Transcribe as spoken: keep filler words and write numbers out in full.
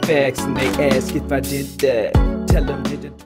facts and they ask if I did that. Tell them it